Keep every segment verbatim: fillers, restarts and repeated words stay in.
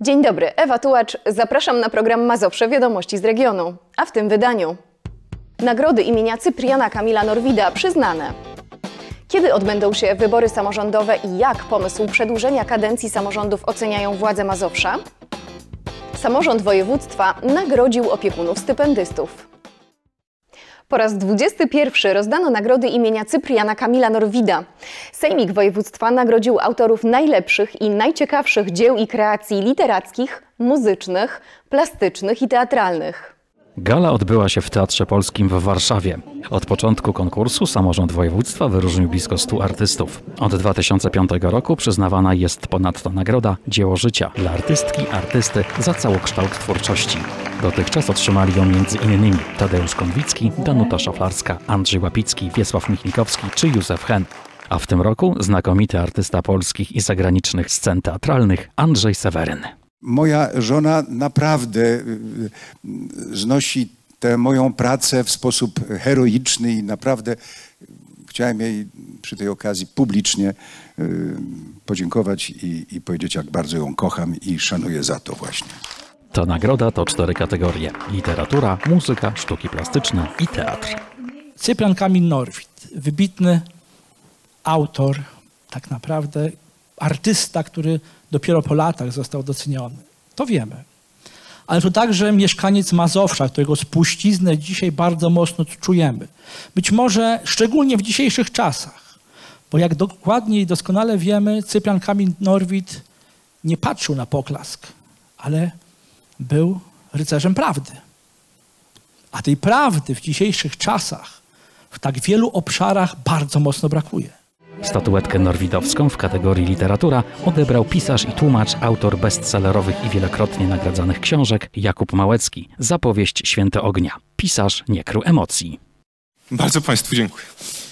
Dzień dobry, Ewa Tułacz. Zapraszam na program Mazowsze Wiadomości z regionu. A w tym wydaniu nagrody imienia Cypriana Kamila Norwida przyznane. Kiedy odbędą się wybory samorządowe i jak pomysł przedłużenia kadencji samorządów oceniają władze Mazowsza? Samorząd województwa nagrodził opiekunów stypendystów. Po raz dwudziesty pierwszy rozdano nagrody imienia Cypriana Kamila Norwida. Sejmik Województwa nagrodził autorów najlepszych i najciekawszych dzieł i kreacji literackich, muzycznych, plastycznych i teatralnych. Gala odbyła się w Teatrze Polskim w Warszawie. Od początku konkursu samorząd województwa wyróżnił blisko stu artystów. Od dwa tysiące piątego roku przyznawana jest ponadto nagroda Dzieło Życia dla artystki, artysty za całokształt twórczości. Dotychczas otrzymali ją między innymi Tadeusz Konwicki, Danuta Szaflarska, Andrzej Łapicki, Wiesław Michnikowski czy Józef Hen. A w tym roku znakomity artysta polskich i zagranicznych scen teatralnych Andrzej Seweryn. Moja żona naprawdę znosi tę moją pracę w sposób heroiczny i naprawdę chciałem jej przy tej okazji publicznie podziękować i, i powiedzieć, jak bardzo ją kocham i szanuję za to właśnie. Ta nagroda to cztery kategorie: literatura, muzyka, sztuki plastyczne i teatr. Cyprian Kamil Norwid, wybitny autor, tak naprawdę artysta, który dopiero po latach został doceniony. To wiemy. Ale to także mieszkaniec Mazowsza, którego spuściznę dzisiaj bardzo mocno czujemy. Być może szczególnie w dzisiejszych czasach, bo jak dokładnie i doskonale wiemy, Cyprian Kamil Norwid nie patrzył na poklask, ale był rycerzem prawdy. A tej prawdy w dzisiejszych czasach w tak wielu obszarach bardzo mocno brakuje. Statuetkę norwidowską w kategorii literatura odebrał pisarz i tłumacz, autor bestsellerowych i wielokrotnie nagradzanych książek Jakub Małecki za powieść Święte Ognia. Pisarz nie krył emocji. Bardzo Państwu dziękuję.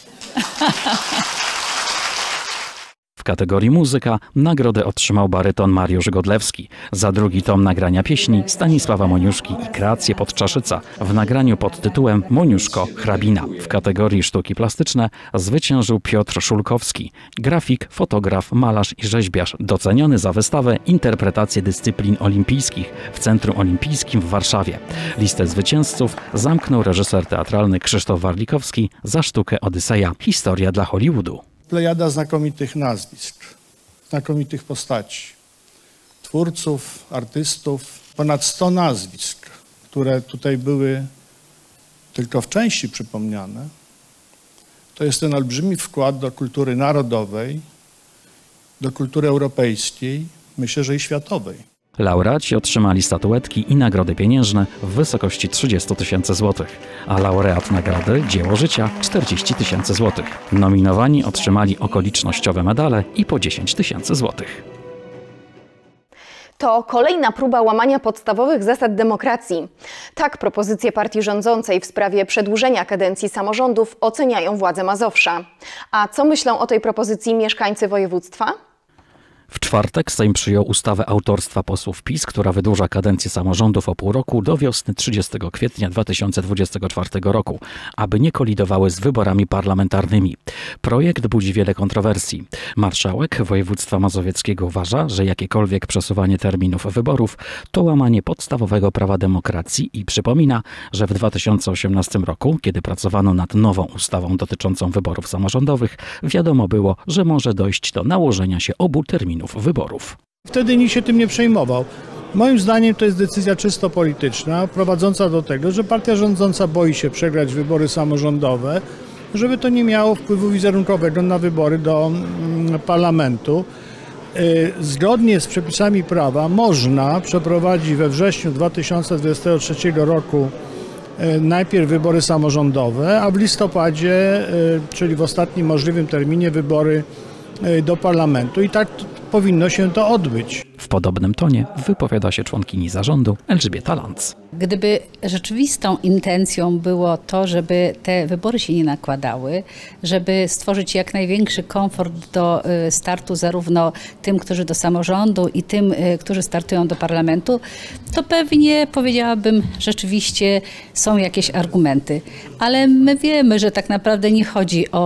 W kategorii muzyka nagrodę otrzymał baryton Mariusz Godlewski. Za drugi tom nagrania pieśni Stanisława Moniuszki i kreację Podczaszyca w nagraniu pod tytułem Moniuszko Hrabina. W kategorii sztuki plastyczne zwyciężył Piotr Szulkowski, grafik, fotograf, malarz i rzeźbiarz, doceniony za wystawę Interpretacje dyscyplin olimpijskich w Centrum Olimpijskim w Warszawie. Listę zwycięzców zamknął reżyser teatralny Krzysztof Warlikowski za sztukę Odyseja. Historia dla Hollywoodu. Plejada znakomitych nazwisk, znakomitych postaci, twórców, artystów, ponad sto nazwisk, które tutaj były tylko w części przypomniane. To jest ten olbrzymi wkład do kultury narodowej, do kultury europejskiej, myślę, że i światowej. Laureaci otrzymali statuetki i nagrody pieniężne w wysokości trzydzieści tysięcy złotych, a laureat nagrody Dzieło Życia czterdzieści tysięcy złotych. Nominowani otrzymali okolicznościowe medale i po dziesięć tysięcy złotych. To kolejna próba łamania podstawowych zasad demokracji. Tak propozycje partii rządzącej w sprawie przedłużenia kadencji samorządów oceniają władze Mazowsza. A co myślą o tej propozycji mieszkańcy województwa? W czwartek Sejm przyjął ustawę autorstwa posłów PiS, która wydłuża kadencję samorządów o pół roku do wiosny trzydziestego kwietnia dwa tysiące dwudziestego czwartego roku, aby nie kolidowały z wyborami parlamentarnymi. Projekt budzi wiele kontrowersji. Marszałek województwa mazowieckiego uważa, że jakiekolwiek przesuwanie terminów wyborów to łamanie podstawowego prawa demokracji i przypomina, że w dwa tysiące osiemnastym roku, kiedy pracowano nad nową ustawą dotyczącą wyborów samorządowych, wiadomo było, że może dojść do nałożenia się obu terminów wyborów. Wtedy nikt się tym nie przejmował. Moim zdaniem to jest decyzja czysto polityczna, prowadząca do tego, że partia rządząca boi się przegrać wybory samorządowe, żeby to nie miało wpływu wizerunkowego na wybory do mm, parlamentu. Zgodnie z przepisami prawa można przeprowadzić we wrześniu dwa tysiące dwudziestego trzeciego roku najpierw wybory samorządowe, a w listopadzie, czyli w ostatnim możliwym terminie, wybory do parlamentu. I tak powinno się to odbyć. W podobnym tonie wypowiada się członkini zarządu Elżbieta Lanc. Gdyby rzeczywistą intencją było to, żeby te wybory się nie nakładały, żeby stworzyć jak największy komfort do startu zarówno tym, którzy do samorządu i tym, którzy startują do parlamentu, to pewnie powiedziałabym, rzeczywiście są jakieś argumenty. Ale my wiemy, że tak naprawdę nie chodzi o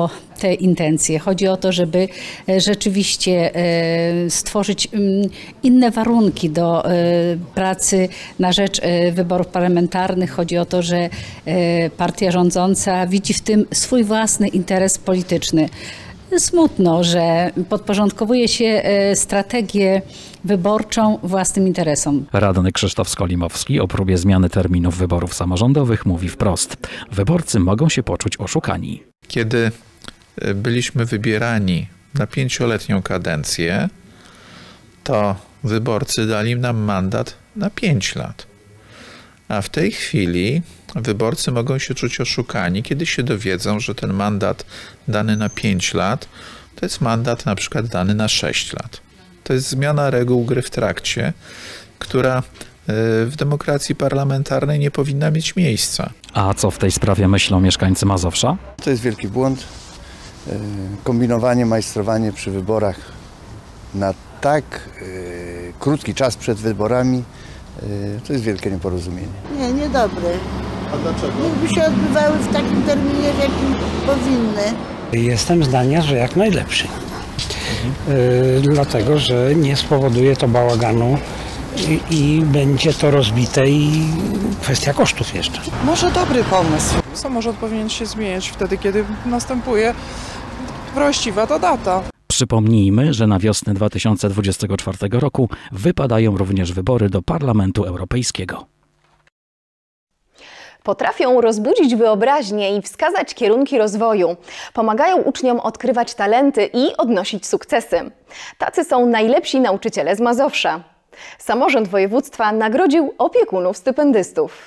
te intencje. Chodzi o to, żeby rzeczywiście stworzyć inne warunki do pracy na rzecz wyborów parlamentarnych. Chodzi o to, że partia rządząca widzi w tym swój własny interes polityczny. Smutno, że podporządkowuje się strategię wyborczą własnym interesom. Radny Krzysztof Skolimowski o próbie zmiany terminów wyborów samorządowych mówi wprost: wyborcy mogą się poczuć oszukani. Kiedy byliśmy wybierani na pięcioletnią kadencję, to wyborcy dali nam mandat na pięć lat. A w tej chwili wyborcy mogą się czuć oszukani, kiedy się dowiedzą, że ten mandat dany na pięć lat to jest mandat na przykład dany na sześć lat. To jest zmiana reguł gry w trakcie, która w demokracji parlamentarnej nie powinna mieć miejsca. A co w tej sprawie myślą mieszkańcy Mazowsza? To jest wielki błąd. Kombinowanie, majstrowanie przy wyborach na tak krótki czas przed wyborami to jest wielkie nieporozumienie. Nie, niedobry. A dlaczego? Niechby się odbywały w takim terminie, w jakim powinny. Jestem zdania, że jak najlepszy. Mhm. Yy, dlatego, że nie spowoduje to bałaganu i, i będzie to rozbite i kwestia kosztów jeszcze. Może dobry pomysł. Samorząd powinien się zmieniać wtedy, kiedy następuje właściwa ta data. Przypomnijmy, że na wiosnę dwa tysiące dwudziestego czwartego roku wypadają również wybory do Parlamentu Europejskiego. Potrafią rozbudzić wyobraźnię i wskazać kierunki rozwoju. Pomagają uczniom odkrywać talenty i odnosić sukcesy. Tacy są najlepsi nauczyciele z Mazowsza. Samorząd województwa nagrodził opiekunów stypendystów.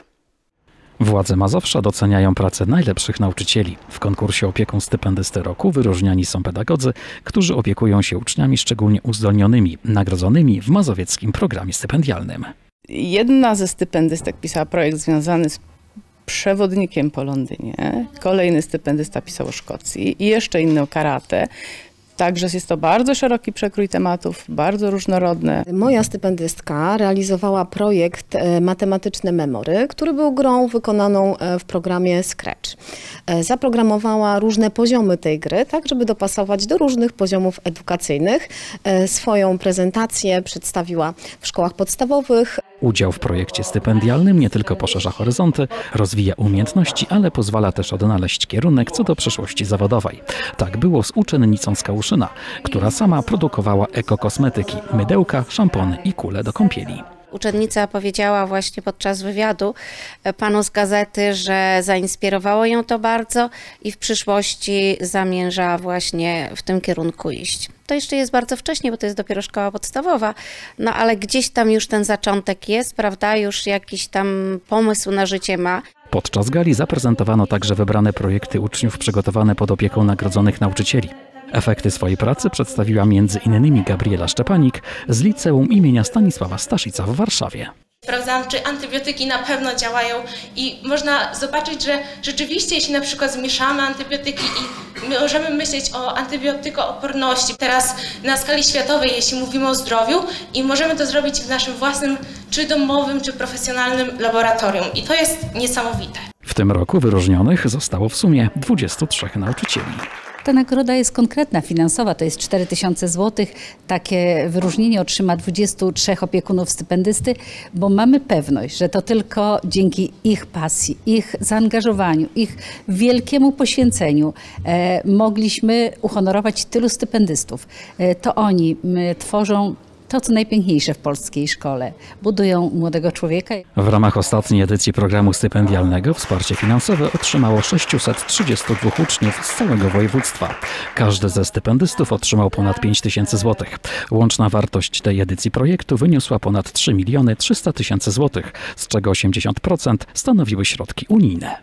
Władze Mazowsza doceniają pracę najlepszych nauczycieli. W konkursie Opiekun Stypendysty Roku wyróżniani są pedagodzy, którzy opiekują się uczniami szczególnie uzdolnionymi, nagrodzonymi w mazowieckim programie stypendialnym. Jedna ze stypendystek pisała projekt związany z przewodnikiem po Londynie, kolejny stypendysta pisał o Szkocji i jeszcze inny o karate. Także jest to bardzo szeroki przekrój tematów, bardzo różnorodne. Moja stypendystka realizowała projekt matematyczne Memory, który był grą wykonaną w programie Scratch. Zaprogramowała różne poziomy tej gry, tak żeby dopasować do różnych poziomów edukacyjnych. Swoją prezentację przedstawiła w szkołach podstawowych. Udział w projekcie stypendialnym nie tylko poszerza horyzonty, rozwija umiejętności, ale pozwala też odnaleźć kierunek co do przyszłości zawodowej. Tak było z uczennicą z Kałuszyna, która sama produkowała ekokosmetyki, mydełka, szampony i kule do kąpieli. Uczennica powiedziała właśnie podczas wywiadu panu z gazety, że zainspirowało ją to bardzo i w przyszłości zamierza właśnie w tym kierunku iść. To jeszcze jest bardzo wcześnie, bo to jest dopiero szkoła podstawowa, no ale gdzieś tam już ten zaczątek jest, prawda, już jakiś tam pomysł na życie ma. Podczas gali zaprezentowano także wybrane projekty uczniów przygotowane pod opieką nagrodzonych nauczycieli. Efekty swojej pracy przedstawiła między innymi Gabriela Szczepanik z Liceum imienia Stanisława Staszica w Warszawie. Sprawdzałam, czy antybiotyki na pewno działają i można zobaczyć, że rzeczywiście jeśli na przykład zmieszamy antybiotyki i my możemy myśleć o antybiotykooporności teraz na skali światowej, jeśli mówimy o zdrowiu i możemy to zrobić w naszym własnym, czy domowym, czy profesjonalnym laboratorium i to jest niesamowite. W tym roku wyróżnionych zostało w sumie dwudziestu trzech nauczycieli. Ta nagroda jest konkretna, finansowa, to jest cztery tysiące złotych. Takie wyróżnienie otrzyma dwudziestu trzech opiekunów stypendysty, bo mamy pewność, że to tylko dzięki ich pasji, ich zaangażowaniu, ich wielkiemu poświęceniu e, mogliśmy uhonorować tylu stypendystów. E, to oni m, tworzą to, co najpiękniejsze w polskiej szkole. Budują młodego człowieka. W ramach ostatniej edycji programu stypendialnego wsparcie finansowe otrzymało sześciuset trzydziestu dwóch uczniów z całego województwa. Każdy ze stypendystów otrzymał ponad pięć tysięcy złotych. Łączna wartość tej edycji projektu wyniosła ponad trzy miliony trzysta tysięcy złotych, z czego osiemdziesiąt procent stanowiły środki unijne.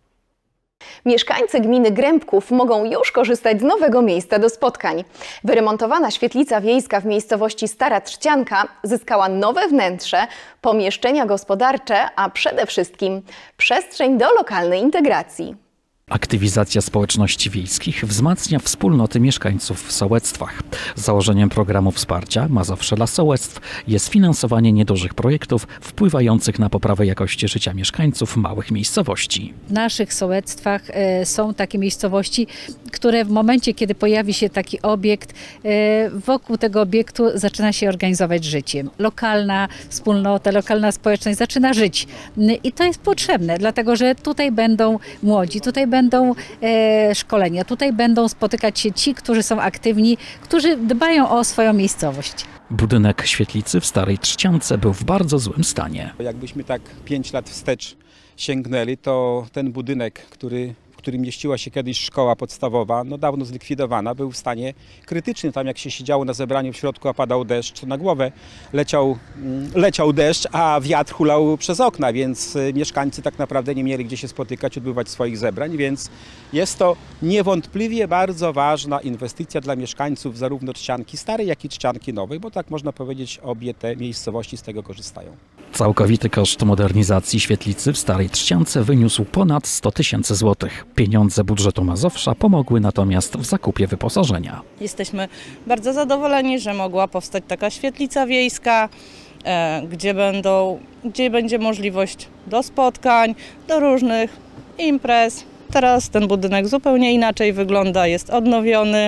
Mieszkańcy gminy Grębków mogą już korzystać z nowego miejsca do spotkań. Wyremontowana świetlica wiejska w miejscowości Stara Trzcianka zyskała nowe wnętrze, pomieszczenia gospodarcze, a przede wszystkim przestrzeń do lokalnej integracji. Aktywizacja społeczności wiejskich wzmacnia wspólnoty mieszkańców w sołectwach. Założeniem programu wsparcia Mazowsze dla sołectw jest finansowanie niedużych projektów wpływających na poprawę jakości życia mieszkańców małych miejscowości. W naszych sołectwach e, są takie miejscowości, które w momencie, kiedy pojawi się taki obiekt, e, wokół tego obiektu zaczyna się organizować życie. Lokalna wspólnota, lokalna społeczność zaczyna żyć. I to jest potrzebne, dlatego że tutaj będą młodzi, tutaj będą e, szkolenia, tutaj będą spotykać się ci, którzy są aktywni, którzy dbają o swoją miejscowość. Budynek świetlicy w Starej Trzciance był w bardzo złym stanie. Jakbyśmy tak pięć lat wstecz sięgnęli, to ten budynek, który, w którym mieściła się kiedyś szkoła podstawowa, no dawno zlikwidowana, był w stanie krytycznym. Tam jak się siedziało na zebraniu w środku, a padał deszcz, to na głowę leciał, leciał deszcz, a wiatr hulał przez okna, więc mieszkańcy tak naprawdę nie mieli gdzie się spotykać, odbywać swoich zebrań, więc jest to niewątpliwie bardzo ważna inwestycja dla mieszkańców zarówno Trzcianki Starej, jak i Trzcianki Nowej, bo tak można powiedzieć, obie te miejscowości z tego korzystają. Całkowity koszt modernizacji świetlicy w Starej Trzciance wyniósł ponad sto tysięcy złotych. Pieniądze budżetu Mazowsza pomogły natomiast w zakupie wyposażenia. Jesteśmy bardzo zadowoleni, że mogła powstać taka świetlica wiejska, e, gdzie, będą, gdzie będzie możliwość do spotkań, do różnych imprez. Teraz ten budynek zupełnie inaczej wygląda, jest odnowiony,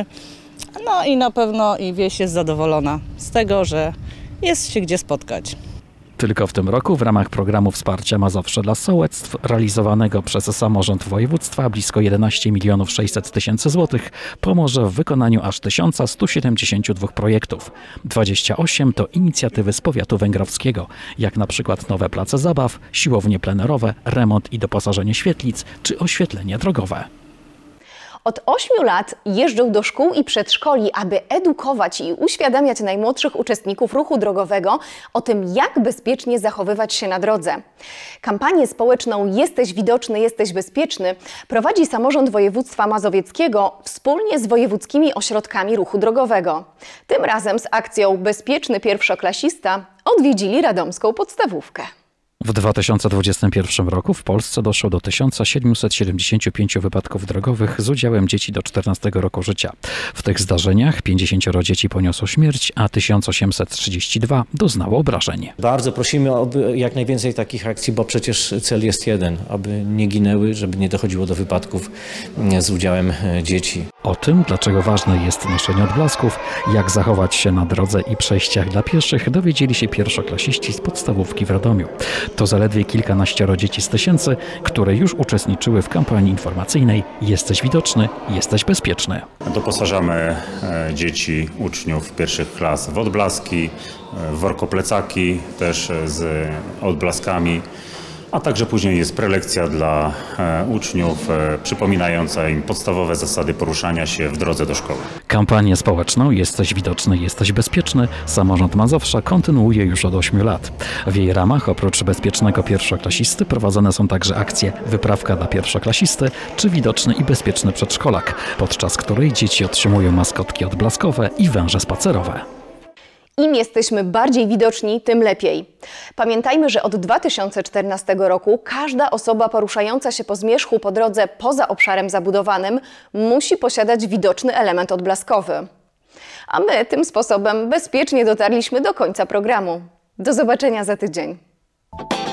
no i na pewno i wieś jest zadowolona z tego, że jest się gdzie spotkać. Tylko w tym roku w ramach programu wsparcia Mazowsze dla sołectw realizowanego przez samorząd województwa blisko jedenaście milionów sześćset tysięcy złotych pomoże w wykonaniu aż tysiąc sto siedemdziesiąt dwa projektów. dwadzieścia osiem to inicjatywy z powiatu węgrowskiego, jak na przykład nowe place zabaw, siłownie plenerowe, remont i doposażenie świetlic czy oświetlenie drogowe. Od ośmiu lat jeżdżą do szkół i przedszkoli, aby edukować i uświadamiać najmłodszych uczestników ruchu drogowego o tym, jak bezpiecznie zachowywać się na drodze. Kampanię społeczną Jesteś widoczny, jesteś bezpieczny prowadzi samorząd województwa mazowieckiego wspólnie z wojewódzkimi ośrodkami ruchu drogowego. Tym razem z akcją Bezpieczny pierwszoklasista odwiedzili radomską podstawówkę. W dwa tysiące dwudziestym pierwszym roku w Polsce doszło do tysiąc siedemset siedemdziesięciu pięciu wypadków drogowych z udziałem dzieci do czternastego roku życia. W tych zdarzeniach pięćdziesięcioro dzieci poniosło śmierć, a tysiąc osiemset trzydzieści dwa doznało obrażeń. Bardzo prosimy o jak najwięcej takich akcji, bo przecież cel jest jeden, aby nie ginęły, żeby nie dochodziło do wypadków z udziałem dzieci. O tym, dlaczego ważne jest noszenie odblasków, jak zachować się na drodze i przejściach dla pieszych, dowiedzieli się pierwszoklasiści z podstawówki w Radomiu. To zaledwie kilkanaścioro dzieci z tysięcy, które już uczestniczyły w kampanii informacyjnej Jesteś widoczny, jesteś bezpieczny. Doposażamy dzieci, uczniów pierwszych klas w odblaski, w workoplecaki też z odblaskami, a także później jest prelekcja dla uczniów przypominająca im podstawowe zasady poruszania się w drodze do szkoły. Kampanię społeczną Jesteś widoczny, jesteś bezpieczny samorząd Mazowsza kontynuuje już od ośmiu lat. W jej ramach oprócz bezpiecznego pierwszoklasisty prowadzone są także akcje Wyprawka dla pierwszoklasisty czy Widoczny i bezpieczny przedszkolak, podczas której dzieci otrzymują maskotki odblaskowe i węże spacerowe. Im jesteśmy bardziej widoczni, tym lepiej. Pamiętajmy, że od dwa tysiące czternastego roku każda osoba poruszająca się po zmierzchu po drodze poza obszarem zabudowanym musi posiadać widoczny element odblaskowy. A my tym sposobem bezpiecznie dotarliśmy do końca programu. Do zobaczenia za tydzień.